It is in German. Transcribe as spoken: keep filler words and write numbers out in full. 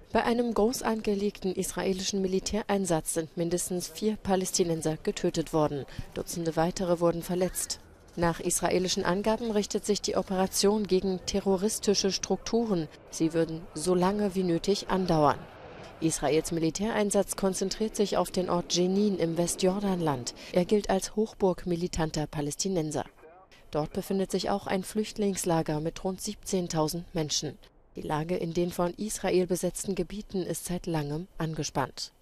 Bei einem groß angelegten israelischen Militäreinsatz sind mindestens vier Palästinenser getötet worden. Dutzende weitere wurden verletzt. Nach israelischen Angaben richtet sich die Operation gegen terroristische Strukturen. Sie würden so lange wie nötig andauern. Israels Militäreinsatz konzentriert sich auf den Ort Jenin im Westjordanland. Er gilt als Hochburg militanter Palästinenser. Dort befindet sich auch ein Flüchtlingslager mit rund siebzehntausend Menschen. Die Lage in den von Israel besetzten Gebieten ist seit langem angespannt.